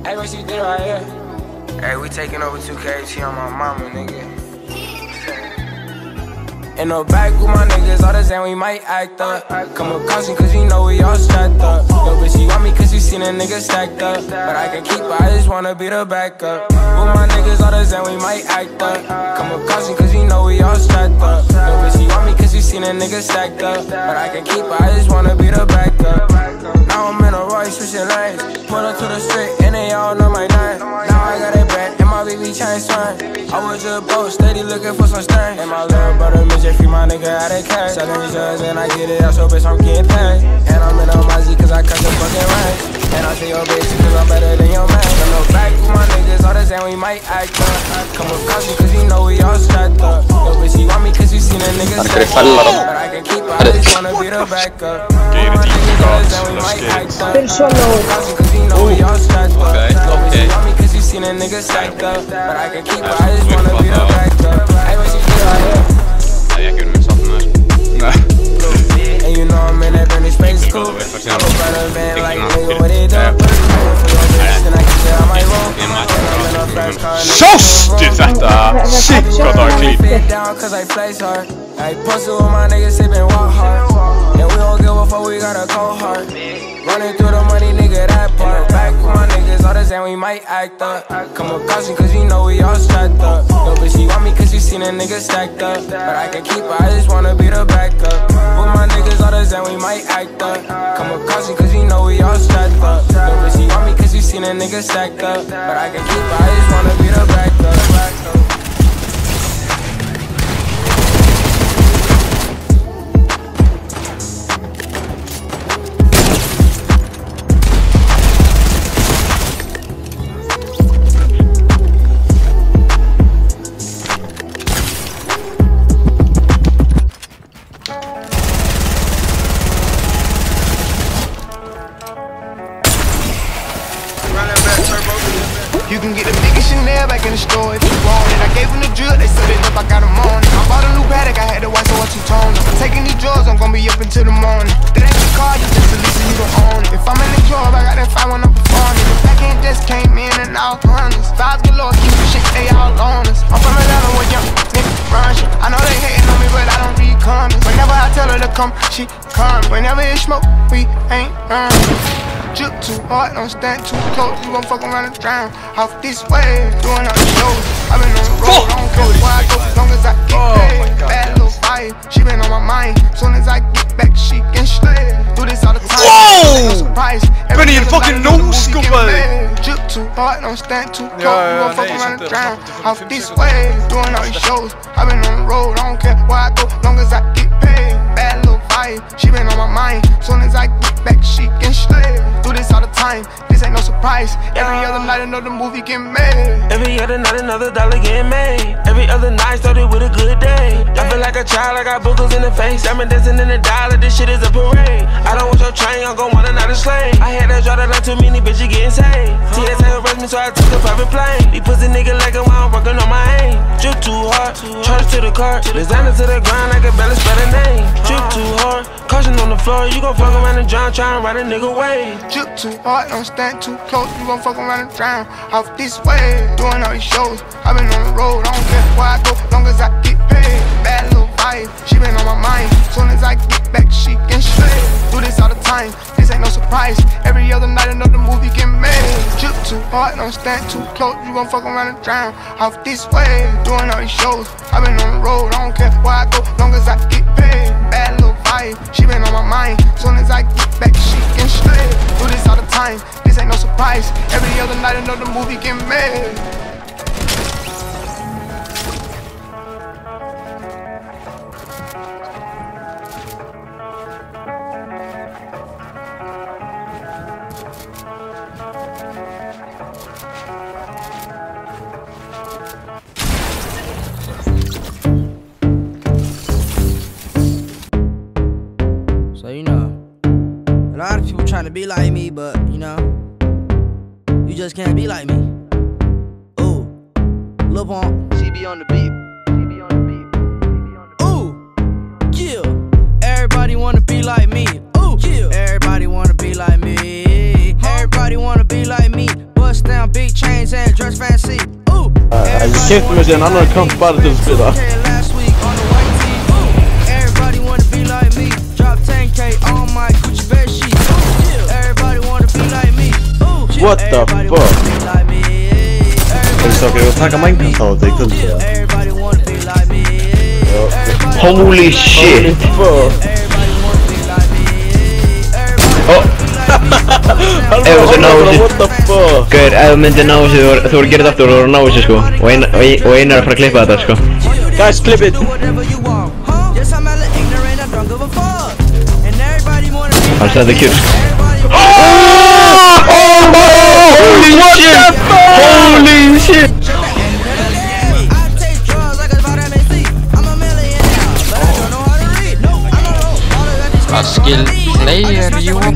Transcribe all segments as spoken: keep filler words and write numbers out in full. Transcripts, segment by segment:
Hey, what she did right here? Hey, we taking over two K T on my mama, nigga. In the back with my niggas, all the same, we might act up. Come with caution, cause you know we all strapped up. Yo, bitch, she want me cause she seen a nigga stacked up. But I can keep her, I just wanna be the backup. With my niggas, all the same, we might act up. Come with caution, cause you know we all strapped up. Yo, bitch, she want me cause she seen a nigga stacked up. But I can keep her, I just wanna be the backup. Now I'm in a Royce, switching lanes. Pull up to the street, and they all know my name. Now I got that brand, and my baby chain swing. I was just both steady looking for some stain. And my little brother, Mitch, free my nigga out of cash. Selling these drugs, and I get it out, so bitch, I'm getting paid. And I'm in a Mazzy, cause I cut the fucking range. And I say, yo, bitch, cause I'm better than your man. I know back with my niggas, all the same, we might act up. Come with caution, cause you know we all strapped up. Yo, bitch, she want me cause you seen a nigga stacked up. But I can keep her, I just wanna be the backup. Per solo. Okay, okay. Cause you seen a nigga stacked up. But I can keep her, I just wanna be the backup. Hey, what she did right here? Nei, ekki erum við satt með þessu. And you know I'm in that British space school. I'm a brother man like nigga, what they do? Sástu þetta? Shit, hvað það var clean. Cause I place hard. I posted with my niggas, sippin' walk hard. And we don't give a fuck, we got a cold heart. Running through the money, nigga, that part. Back with my niggas, all the same, we might act up. Come with caution, cause you know we all strapped up. Yo, bitch, she want me cause she seen a nigga stacked up. But I can keep her, I just wanna be the backup. With my niggas, all the same, we might act up. Come with caution, cause you know we all strapped up. Yo, bitch, she want me cause she seen a nigga stacked up. But I can keep her, I just wanna be the backup. You can get the biggest Chanel back in the store if you want it. I gave them the drill, they set it up, I got them on it. I bought a new paddock, I had to watch so what you tone it. Taking these drugs, I'm gonna be up until the morning. That ain't your car, you just a lease and you don't own it. If I'm in the club, I got that fight when I'm performing. The back end just came in and out hundreds. Vibes galore, keep the shit, they all on us. I'm from Atlanta where young niggas run shit. I know they hating on me, but I don't read comments. Whenever I tell her to come, she come. Whenever it's smoke, we ain't running. Drip too hard, don't stand too close. You gon' fuck around and drown. Off this way, doing all the shows. I been on the road, I don't care where I go, as long as I get paid. Bad little fire, she been on my mind. Soon as I get back, she can slay. Do this all the time. Whoa! No surprise. Benny, the fucking nose, go away. Drip too hard, don't stand too close. You gon' fuck around and drown. Off this way, doing all these shows. I been on the road, I don't care where I go, as long as I get paid. Bad little fire, she been on my mind. Soon as I get back, she can slay. Do this all the time, this ain't no surprise. Every other night another movie get made. Every other night another dollar getting made. Every other night started with a good day. I feel like a child, I got boogers in the face. I'm dancing in the dollar, this shit is a parade. I don't want your train, I'm gon' want another slave. I had to draw that line, too many bitches getting saved. T S A arrest me, so I took a private plane. These pussy nigga like it while I'm working on my aim. Drip too hard, charge to the car. Designer to the grind, I can barely spell a name. Drip too hard, caution on the floor. You gon' fuck around and drown, try and ride a nigga way. Drip too hard, don't stand too close. You gon' fuck around and drown. Off this way, doing all these shows. I been on the road, I don't care where I go, long as I get paid. Bad little vibe, she been on my mind. Soon as I get back, she can slay. Do this all the time, this ain't no surprise. Every other night another movie get made. Drip too hard, don't stand too close. You gon' fuck around and drown. Off this way, doing all these shows. I been on the road, I don't care where I go, long as I get paid. Bad little vibe, she been on my mind. Soon as I get back, she can slay. Do this all the time, this ain't no surprise. Every other night another movie get made. So you know, a lot of people trying to be like me, but you know, you just can't be like me. Ooh, Lil Pump, C B on the beat. Ooh, yeah. Everybody wanna be like me. Ooh, yeah. Everybody wanna be like me. Everybody wanna be like me. Bust down. dress fancy. Ooh, ég keypti mér síðan annan kamp bara til að spila. Everybody wanna be like me. Drop ten K on my Gucci bed sheets. Everybody wanna be like me. What the fuck? Þú veist okkur, ég var að taka Minecraft á þetta í kvöld. Holy shit! Oh! Ef þú náðu þessu, Gaur, ef þú myndir náðu þessu, þú voru að gera þetta aftur og þú voru að náðu þessu sko. Og einn er að fara að klippa þetta sko. Guys, clip it! Hann setti kjur sko. Holy shit! Holy shit! Hvað skill player you want?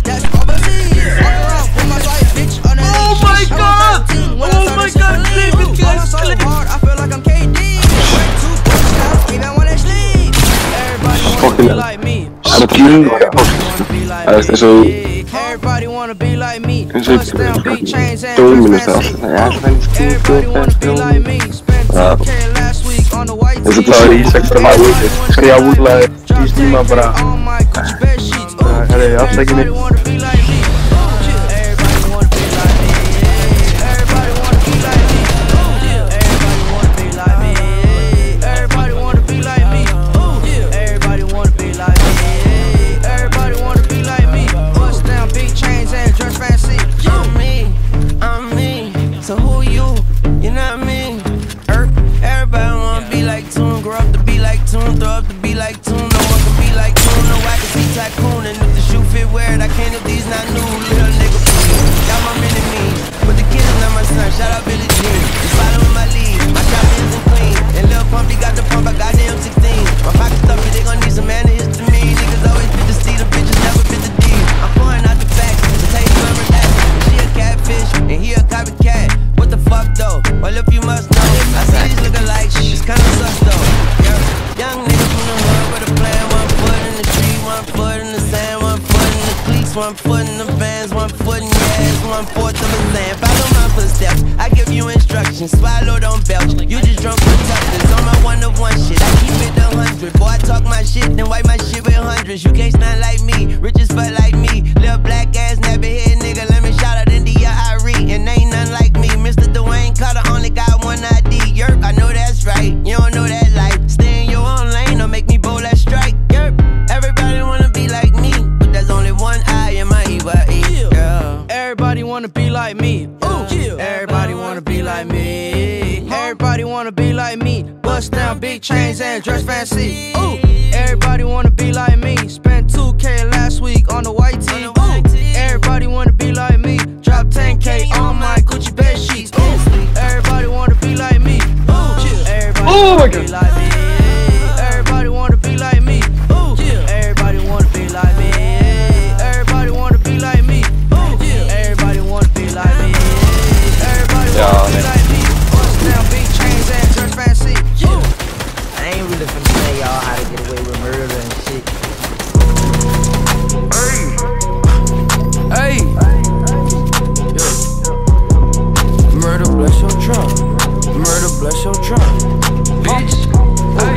Oh my god! Oh my god, clip it guys, clip it! Fucking er það píling og eins og eins og dóminist eða allt það er fennst eins og það er í sextra maður skrjálaði í stíma bara herri, afsækja mig One foot in the vans, one foot in your ass, one fourth of a land. Follow my footsteps, I give you instructions. Swallow, don't belch. You just drunk with toughness on my one of one shit. I keep it a hundred. Boy, I talk my shit, then wipe my shit with hundreds. You can't stand like me, rich as fuck like me. Little black ass, nappy head nigga. Let me shout out India, Irie, and ain't nothing like me. Mister Dwayne Carter only got one I D. Yerp, I know that's right. You don't know that life. Stay in your own lane, don't make me bowl that strike. Yerp, everybody wanna be like me, but there's only one I in my E Y E. Yeah. Everybody wanna be like me. Ooh. Everybody wanna be like me. Everybody wanna be like me. Bust down big chains and dress fancy. Ooh. Everybody wanna be like me. Spent two K last week on the white tee. Ooh. Everybody wanna be like me. Drop ten K on my Gucci bed sheets. Ooh. Everybody wanna be like me. Ooh. Everybody oh wanna be like me. Everybody wanna be like me. Ooh. Everybody wanna be like me. Everybody wanna be like me. Ooh. Everybody wanna be like me. Everybody wanna be like me. Bust down big chains and dress fancy. Ooh. I ain't really finna tell y'all how to get away with murder and shit. Hey, yeah. Murder bless your trunk. Murder bless your trunk. Bitch, hey.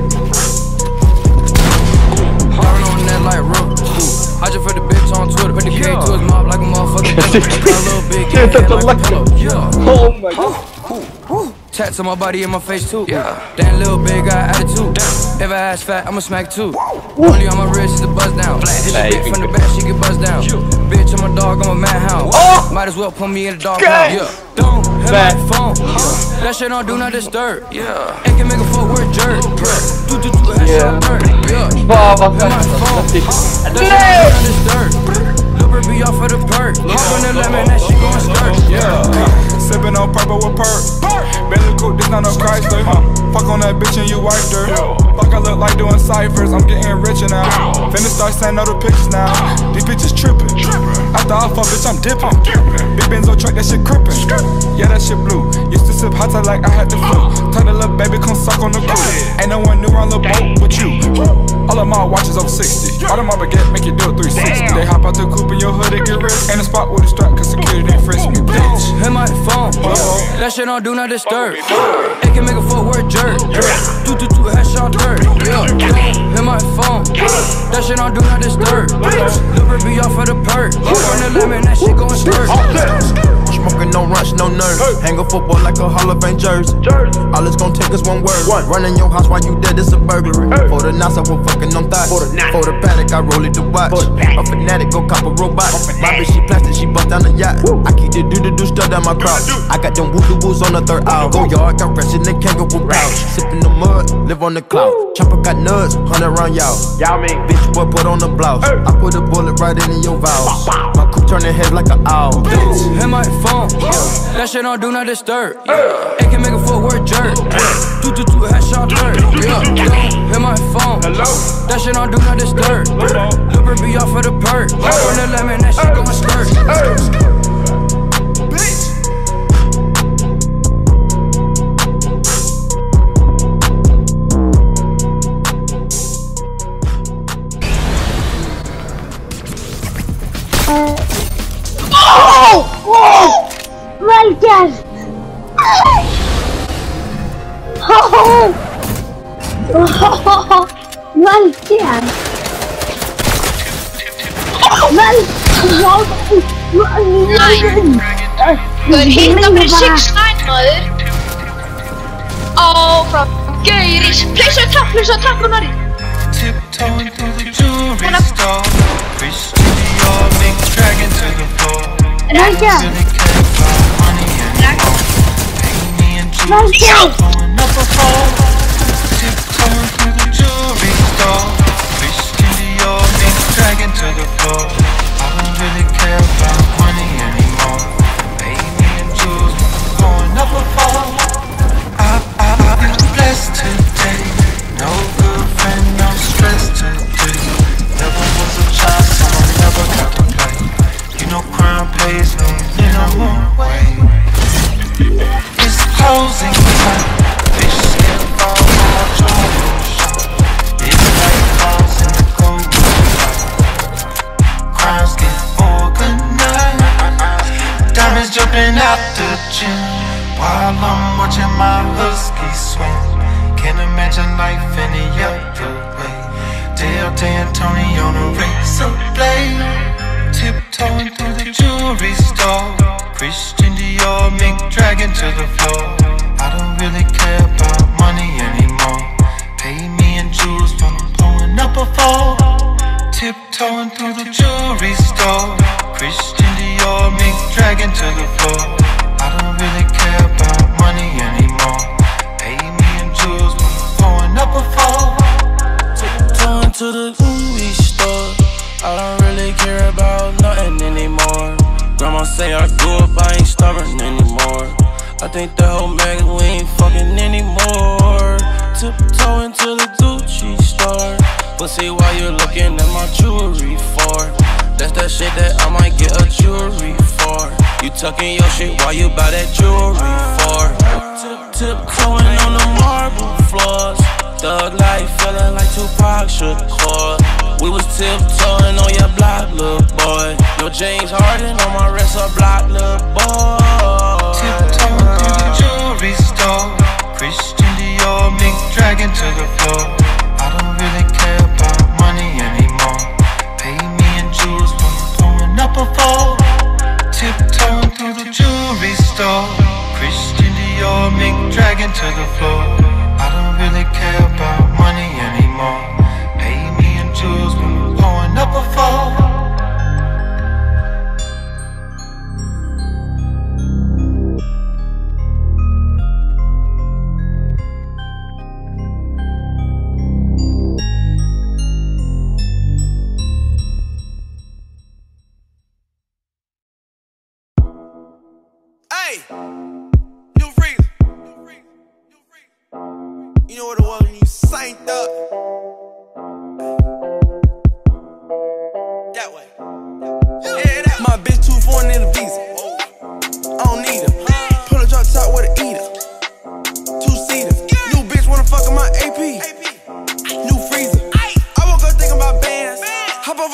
Hard on that like rope. I just put the bitch on Twitter. Put the K to his mouth like a motherfucker. Got a little big head like a pillow. Yeah. Oh my god. Tats on my body and my face too. Yeah. Damn little big got attitude. If I ass fat, I'ma smack too. Only on my wrist is the buzz down. Hit the bitch from the back, she get buzzed down. Bitch, I'm a dog, I'm a madhound. Oh! Might as well put me in a dog pound. Yeah. Don't hit my phone. Yeah. That shit don't do not disturb. Yeah. It can make a footwork jerk. Do do do that shit hurt. Yeah. Hit my phone. That shit don't do not disturb. Lil' be off for the perk. Hop on the lemon, that shit gon' skirt. Yeah. Sippin' on purple with perk. Bentley coupe, this not no Chrysler. Fuck on that bitch and you wiped her. Fuck, I look like doing ciphers. I'm getting richer now. Finna start sending all the pictures now. These bitches trippin'. After I fuck, bitch, I'm dippin'. Big Benzo truck, that shit crippin'. Yeah, that shit blue. Used to sip hot like I had the flu. Tell the little baby come suck on the cool. Ain't no one new on the boat with you. All of my watches over sixty. All of my baguette make you do a three sixty. They hop out the coupe in your hood and get rich. Ain't a spot with a strap cause security didn't frisk me, bitch. Hit my phone, that shit don't do not disturb. It can make a footwork jerk. Do do do headshot dirt. Hit my phone, that shit don't do not disturb. Liver be off of the perk. On the lemon, that shit gon' stir. Smoking no rush, no nerves. Hang a football like a Hall of Fame jersey. All it's gon' take is one word. Run in your house while you dead, it's a burglary. For the knots, I will fucking on thighs. For the paddock, I roll it to watch. A fanatic, go cop a robot. My bitch, she plastic, she bust down the yacht. I keep the do-do-do stuff down my crowd. I got them woo-doo-woos on the third hour. Go yard, got rest in the kangaroo pouch. Sippin' the mud, live on the cloud. Chopper got nuts, hundred round y'all. Y'all mean bitch, boy, put on the blouse. I put a bullet right into your vows. My coupe turning head like an owl. Hit my phone, that shit don't do not disturb. It can make a footwork jerk. Do do do headshot dirt. Hit my phone, that shit don't do not disturb. Liver be off of the perk. On the lemon, that shit gon' skirt. Oh! Oh! Valken! Oh! Oh! Valken! Valken! Good hit number six nine, maður. Oh, from Geiris. Please attack, please attack, Gunnar. Tiptoeing through the jewelry store. Christian Dior, big dragon to the floor. I don't really care about money anymore. Pay me in jewels, going up a phone. Tiptoeing through the jewelry store. Christian Dior, big dragon to the floor. I don't really care about money anymore. Pay me in jewels, going up a phone. I, I, I'm blessed today. No good friend, no stress today. Never was a child, so I never got to play. You know crime pays me in a more way. It's closing time. Fish get fall on my jewelry shop. It's like calls in the gold shop. Crimes get organized. Diamonds jumping out the gym while I'm watching my husky swim. Can't imagine life any other way. Dale D'Antoni on a razor blade. Tiptoeing through the jewelry store. Christian Dior, mink dragon to the floor. I don't really care about money anymore. Pay me in jewels when I'm blowing up a fall. Tiptoeing through the jewelry store. Christian Dior, mink dragon to the floor. I don't really care about money anymore. Pay me in jewels when I'm blowing up a fall. Tiptoeing to the jewelry store. I don't really care about nothing anymore. Grandma say I grew up, I ain't stubborn anymore. I think the whole mag, we ain't fucking anymore. Tiptoeing to the Gucci store. Pussy, why you looking at my jewelry for? That's that shit that I might get a jewelry for. You tucking your shit, why you buy that jewelry for? Tiptoeing on the marble floors. Thug life, feeling like Tupac Shakur. We was tiptoeing on your block, little boy. No James Harden on my wrist, a block, little boy. Tiptoeing through the jewelry store. Christian Dior, mink dragon to the floor. I don't really care about money anymore. Pay me in jewels when I'm blowing up a fall. Tiptoeing through the jewelry store. Christian Dior, mink dragon to the floor. I don't really care about money anymore. Pay me in jewels when I'm blowing up a fall. Hey, New Freeze. You know what it was when you synced up. That way. Yeah, that my bitch too foreign in the visa. I don't need her. Pull a drop top with an eater. Two seater.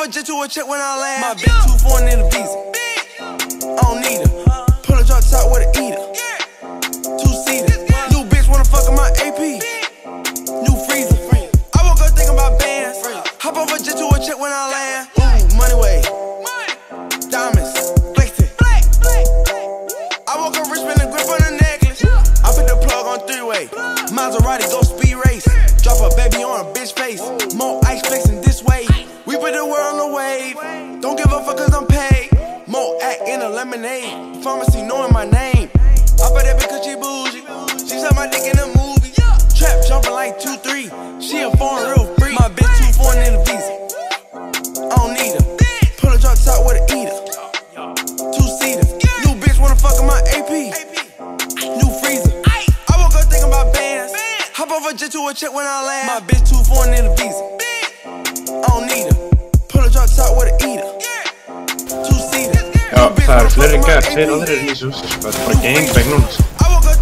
jet to a check when I land. My bitch too foreign in the visa. I don't need her. Pull a drop top with a eater. Two seater. New bitch wanna fuck in my A P. New freezer. I woke up thinking about bands. Hop off a jet to a check when I land. Ooh, money way. Diamonds. Flexing. I woke up rich, spin a grip on a necklace. I put the plug on three-way. Maserati go speed race. Drop a baby on a bitch face. More ice flexing this way. We put the world on the wave. Don't give a fuck cause I'm paid. More act in a lemonade. Pharmacy knowing my name. I bet that bitch cause she bougie. She saw my dick in a movie. Trap jumping like two three. She a foreign real free. My bitch too foreign in the visa. I don't need her. Pull a drop top with a eater. Two seater. New bitch wanna fuck in my A P. New freezer. I woke up thinking about bands. Hop off a jet to a check when I land. My bitch too foreign in the visa. I don't need her. Pull a drop top with a eater. Two seater. Já, það eru fleiri engar, tveir aðrir í þessu húsi, sko, það er bara gangbang núna, sko.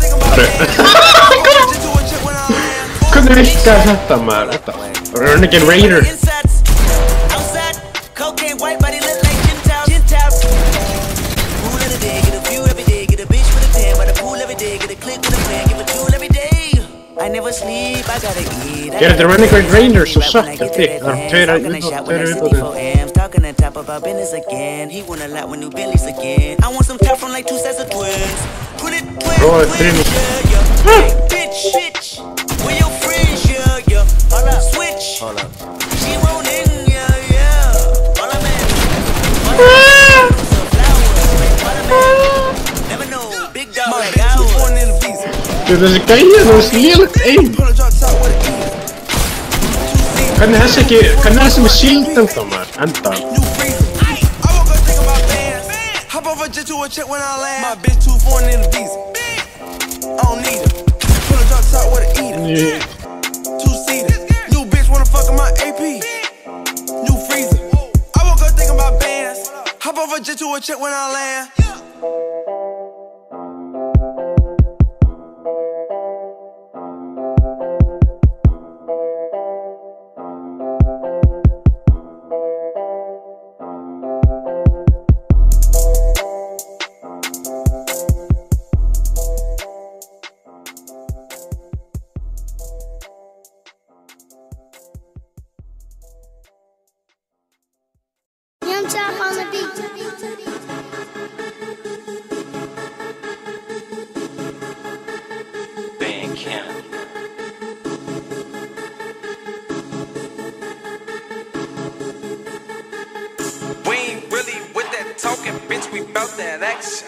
Hvernig virkar þetta, maður? Þetta, Renegade Raider. Gerðu þetta Renegade Raider svo satt, þetta er það er tveir viðbóðir. Talking on top about business again. He want a lot with new Bentleys again. I want some top from like two sets of twins. Put it twin, twin, yeah, yeah. Bitch, bitch. Where your friends, yeah, yeah. Hold up, switch. Hold up. She won't in, yeah, yeah. Hold up, man. Never know, big dog like I was. Dude, þessi gæja, það er slíðlegt einn. Hvernig þessi ekki, hvernig þessi með shield ennþá, maður, enda? Hop off a jet to a check when I land. My bitch too foreign in the visa. I don't need her. Pull a drop top with a eater. Two seater. New bitch wanna fuck in my A P. New freezer. I woke up thinking about bands. Hop off a jet to a check when I land. Tap on the beat. Bandcamp. We ain't really with that talking, bitch, we bout that action.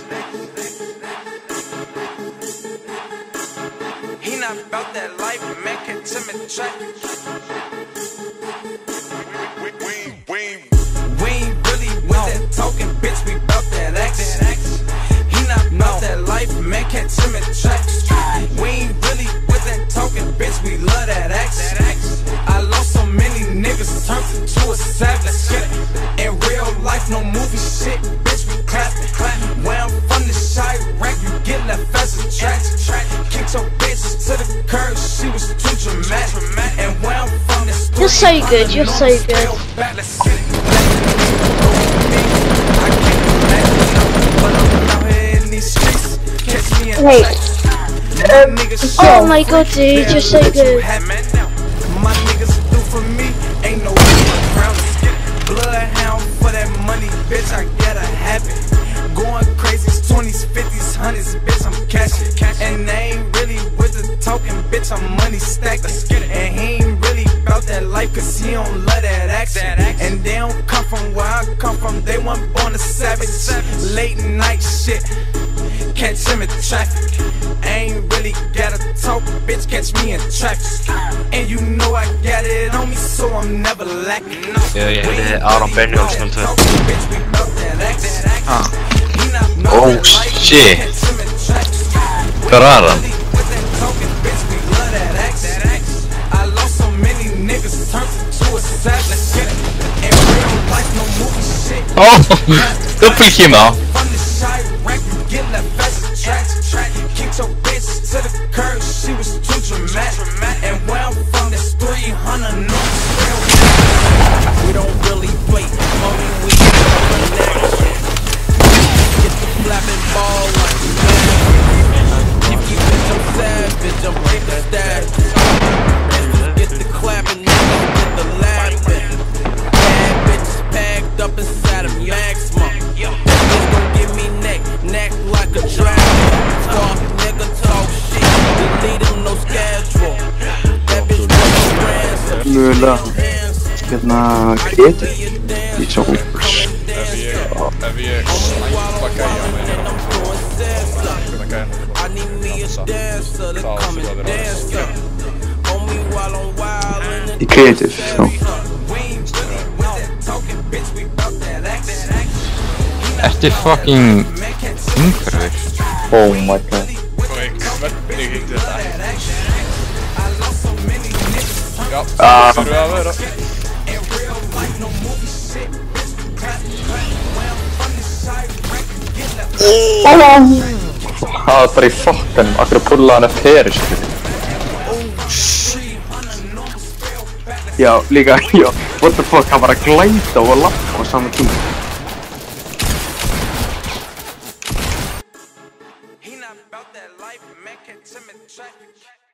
He not about that life, man, catch him in track. Talking, bitch, we bout that action. He not bout that life, man, catch him in tracks. We ain't really with that talking, bitch, we love that action. I lost so many niggas, turned into a savage. In real life, no movie shit, bitch, we clapping. Where I'm from, the shy rank, you get left as a track. Kicked your bitch to the curb, she was too dramatic. And where I'm from, the You're so good, you're so good. Wait. Um, oh my god, dude, you're so good. My niggas do for me, ain't no bloodhound for that money, bitch, I gotta have it. Going crazy, twenties, fifties, hundreds, bitch, I'm cashing. And they ain't really with the talking, bitch, I'm money stacking. And he ain't really about that life, cause he don't love that action. And they don't come from where I come from, they weren't born a savage. Late night shit, catch him in traffic. I ain't really gotta talk, bitch, catch me in traffic. And you know I got it on me, so I'm never lacking. Ja, ég heiti Aron Benjálsson tvö. Ah. Oh shit. Hvar var hann? Oh, dubbelkima. Kicked your bitch to the curb, she was too dramatic. And where I'm from, that's three hundred. We don't really play mögulega hérna kreatív í Soulburst. Ef ég, ef ég slæpa gæja með ég er að fá einhverja gæja þá sem það er að Í kreatív, já. Ertu fucking umhverfur? Oh my god. Og hvernig hitt þetta? Já, Ah. það þurfum við að vera. Það var bara í fokkanum, akkur að pulla hann eftir heri, skilur. Já, líka, já, what the fuck, hann var að glæta og að lappa á sama tíma. He not about that life, man, can't tell me traffic.